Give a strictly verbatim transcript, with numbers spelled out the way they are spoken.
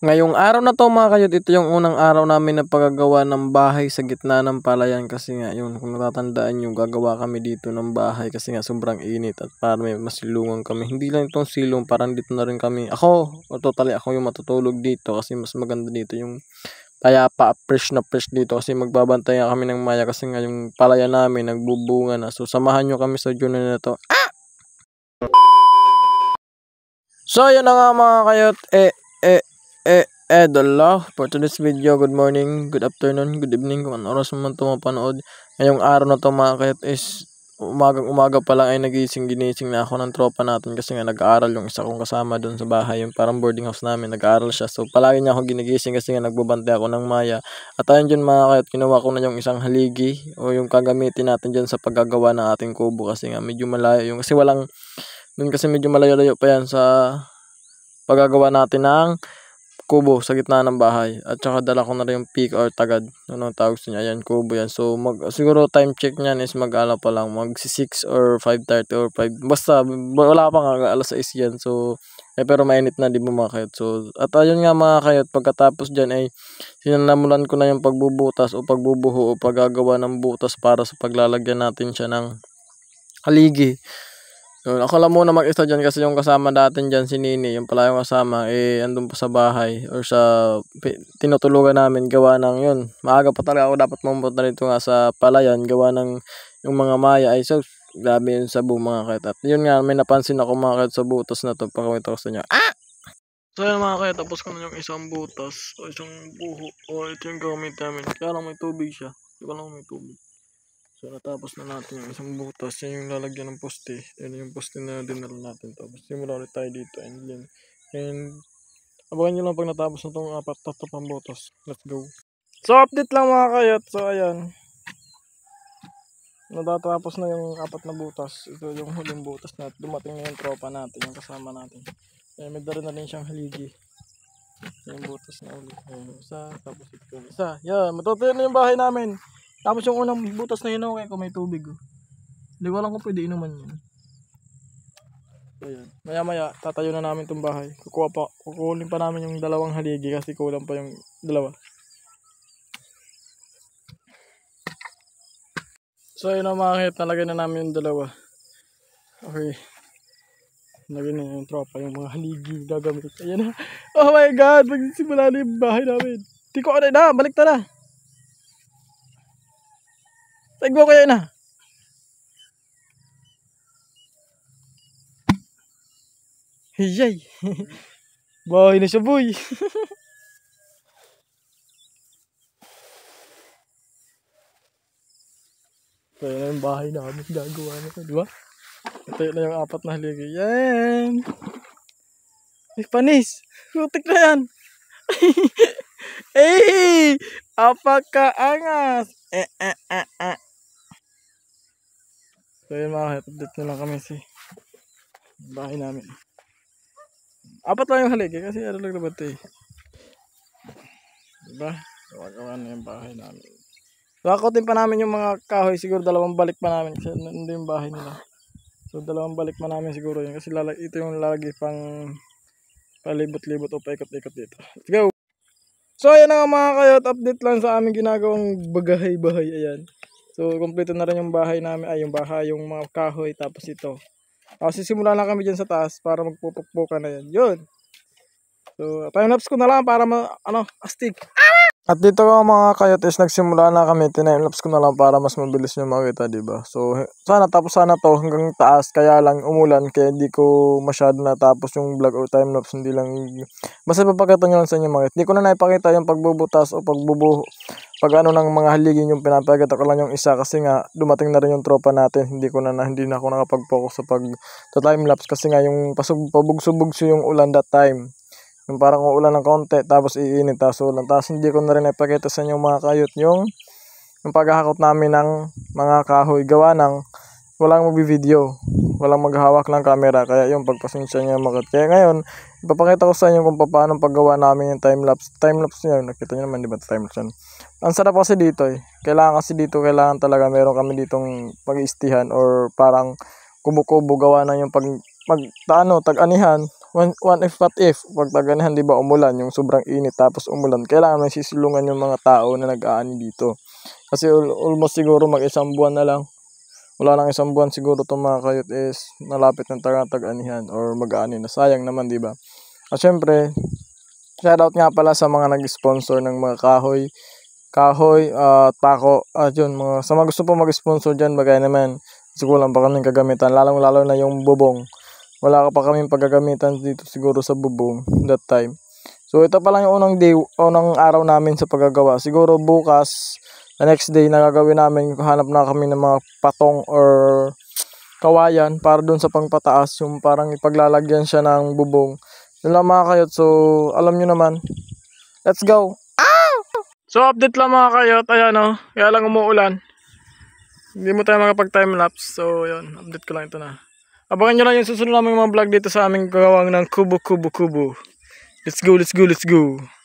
Ngayong araw na 'to mga kayod, ito yung unang araw namin na paggagawa ng bahay sa gitna ng palayan kasi nga yun, kung natatandaan niyo gagawa kami dito ng bahay kasi nga sobrang init at para may masilungan kami. Hindi lang itong silong, parang dito na rin kami ako, totally ako yung matutulog dito kasi mas maganda dito yung payapa, fresh na fresh dito kasi magbabantay nga kami ng maya kasi nga yung palayan namin nagbubunga na. So samahan niyo kami sa journey na 'to. So yun na nga mga kayot, eh eh eh eh dala for today's video. Good morning, good afternoon, good evening kung ano oras mo man ito mapanood. Ngayong araw na to mga kayot is umagang umaga pa lang ay nagising ginising na ako ng tropa natin kasi nga nag-aaral yung isa kong kasama doon sa bahay, yung parang boarding house namin, nag-aaral siya. So palagi niya ako ginigising kasi nga nagbabantay ako ng maya. At ayun dyan mga kayot, kinuha ko na yung isang haligi o yung gagamitin natin dyan sa paggagawa ng ating kubo kasi nga medyo malayo yung, kasi walang doon kasi medyo malayo-layo pa yan sa paggagawa natin ng kubo sa gitna ng bahay. At saka dala ko na rin yung pick or tagad, ano tawag sa niya, yan kubo yan. So mag, siguro time check niyan is mag-ala pa lang, mag six or five thirty or five, basta wala pa nga, alas sais yan. So eh, pero mainit na, di mo mga kayot. So at ayun nga mga kayot, pagkatapos dyan ay sinanamulan ko na yung pagbubutas o pagbubuho o paggagawa ng butas para sa paglalagyan natin siya ng haligi. So, ako lang muna mag-isa dyan kasi yung kasama natin dyan, si Nini, yung pala yung kasama, eh, andun pa sa bahay or sa tinutulugan namin, gawa ng yun. Maaga pa talaga ako dapat mamunta dito nga sa palayan, gawa ng yung mga maya ay so, grabe yun sa buong mga kayot. At yun nga, may napansin ako mga kayot sa butas na to, pakawita ko sa inyo. Ah! So yun mga kayot, tapos ko na yung isang butas, o isang buho, o ito yung gamit namin. Kaya lang may tubig siya, hindi ko lang may tubig. So natapos na natin yung isang butas, yan yung lalagyan ng poste. Yan yung poste na dinala natin. Tapos simula ulit tayo dito and yan. And abangan nyo lang pag natapos na itong apat tatlo pang butas. Let's go. So update lang mga kayot. So ayan, natatapos na yung apat na butas. Ito yung huling butas na dumating na yung tropa natin, yung kasama natin. Ayan, may dala na rin siyang haligi. Yung butas na ulit. Ayan, isa, tapos ito. Isa, yan, matutuyo na yung bahay namin. Tapos yung unang butas na yun, okay, kung may tubig. Oh. Hindi ko alam kung pwede inuman yun. Ayan. Maya maya, tatayo na namin itong bahay. Kukuha pa, kukulin pa namin yung dalawang haligi kasi kulang pa yung dalawa. So yun na mga kahit, nalagay na namin yung dalawa. Okay. Nalagay na yung tropa, yung mga haligi gagamit. Ayan na. Oh my God, magsisimula na yung bahay namin. Di ko ano na, balik na na. Tagbo kayo na. Hiyay. Bahay na siya boy. Ito na yung bahay namin. Gagawa na ito, di ba? Ito na yung apat na haligi. Yan. Ay, panis. Rutik na yan. Eh, apakaangas. Eh, eh, eh, eh. So yun mga kapit, update na lang kami si bahay namin. Apat lang yung haligi kasi ano lang naman ito eh. Diba? Gawa-gawa na yung bahay namin. Lakotin pa namin yung mga kahoy, siguro dalawang balik pa namin kasi nandun yung bahay nila. So dalawang balik pa namin siguro yun kasi lalag, ito yung lalagi pang palibot-libot o paikot-ikot dito. Let's go! So ayan na nga mga kayot, update lang sa aming ginagawang bagahay-bahay. Ayan. So kompleto na rin yung bahay namin, ay yung bahay, yung mga kahoy, tapos ito. Tapos sisimula na kami dyan sa taas para magpupukpukan na yan. Yun! So time-lapse ko na lang para ma, ano, astig. At dito ko mga kayot is nagsimula na kami, time-lapse ko na lang para mas mabilis nyo makita, diba? So sana tapos sana to hanggang taas, kaya lang umulan, kaya hindi ko masyado natapos yung vlog or time-lapse, hindi lang, basta papakita nyo lang sa inyo mga kayot. Hindi ko na naipakita yung pagbubutas o pagbubuho, pag ano ng mga haligi yung pinapakita ko lang yung isa kasi nga dumating na rin yung tropa natin, hindi ko na, na hindi na ako nakapag-focus sa pag sa time-lapse kasi nga yung pasug, pabugso-bugso yung ulan that time. Yung parang uulan ng konti, tapos iinit, tapos ulan. Tapos hindi ko na rin ipakita sa inyo mga kayot yung, yung paghahakot namin ng mga kahoy. Gawa ng walang mag-video, walang maghawak ng camera. Kaya yung pagpasensya nyo mga kayot. Kaya ngayon, ipapakita ko sa inyo kung paano paggawa namin yung time-lapse. Time-lapse nyo, nakita nyo naman diba time-lapse yan. Ang sarap kasi dito eh. Kailangan kasi dito, kailangan talaga meron kami ditong pag-iistihan or parang kubo-kubo gawa na yung pag, mag, ano, tag-anihan. one, one if what if, pag taganihan, di ba, umulan, yung sobrang init, tapos umulan, kailangan may sisilungan yung mga tao na nag-aani dito. Kasi almost siguro mag-isang buwan na lang. Wala nang isang buwan siguro itong mga kayot is malapit ng tag-anihan or mag-aani na. Sayang naman, di ba? At syempre, shoutout nga pala sa mga nag-sponsor ng mga kahoy, kahoy, at uh, pako, at yun, mga, sa mga gusto po mag-sponsor dyan, bagay naman, kasi kulang pa kaming kagamitan, lalong lalo na yung bubong. Wala ka pa kaming paggagamitan dito siguro sa bubong that time. So ito pa lang yung unang day, unang araw namin sa paggagawa. Siguro bukas, the next day na gagawin namin, hanap na kami ng mga patong or kawayan para dun sa pangpataas, yung parang ipaglalagyan siya ng bubong. Yun lang mga kayot, so alam nyo naman. Let's go! Ah! So update lang mga kayot, ayan o, kaya lang umuulan. Hindi mo tayo makapag time lapse, so yun, update ko lang ito na. Abangan nyo lang yung susunod namin mga vlog dito sa aming gawang ng kubo kubo kubo. Let's go, let's go, let's go.